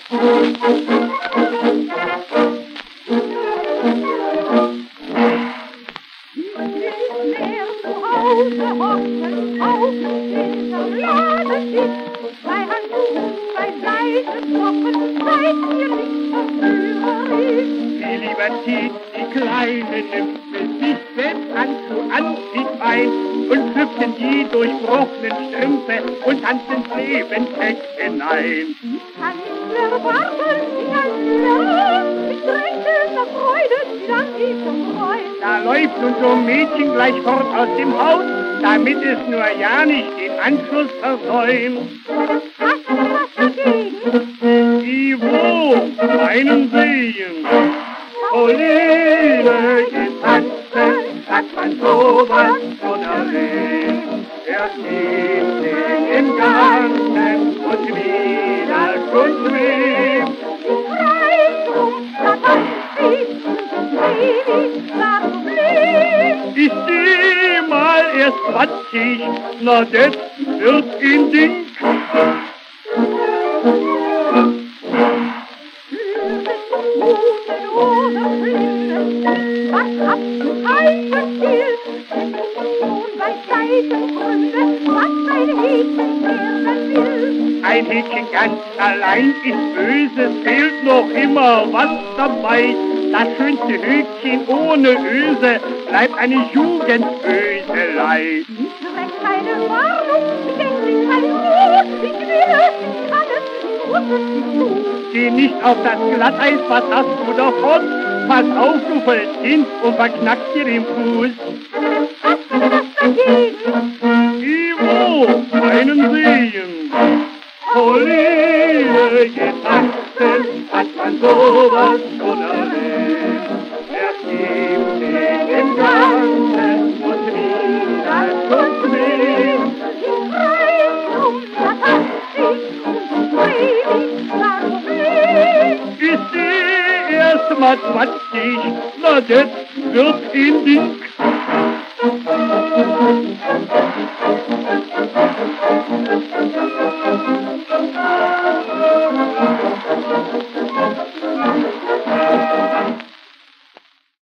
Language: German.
Aus dem Haus, damit es nur ja nicht den Anschluss versäumt. Hast du was dagegen? Ivo, einen sehen. Pauline, geht tanzen, hat man sowas schon erlebt. Er sieht sich im Ganzen und wieder schon schwebt. Ich seh mal erst 20, na das wird ein Ding. Was habt du kein Gefühl? Bei Seitengründe, was mein Häkchen werden will. Ein Häkchen ganz allein ist böse, fehlt noch immer was dabei. Das schönste Höckchen ohne Öse bleibt eine Jugendöselei. Wenn keine Warnung, denk kein Mut, ich will es, ich kann es, ich muss es nicht tun. Geh nicht auf das Glatteis, was hast du davon? Pass auf, du fällst hin und verknackst dir den Fuß. Hast du was dagegen? Ivo, einen sehen. Pauline, geht tanzen, hat man sowas schon erlebt. Er gibt sich im Ganzen und wieder schon schwebt. Ich reiß da tanzt ich und ewig lang schwebt. Ich seh erst mal 20, na das wird ein Ding.